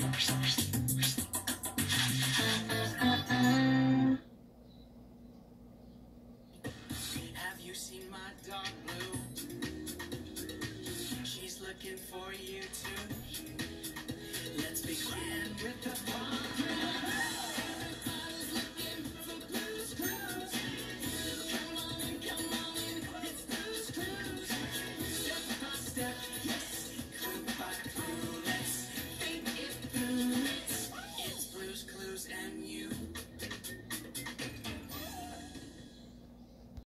Have you seen my dog Blue? She's looking for you too. Let's begin with the fun.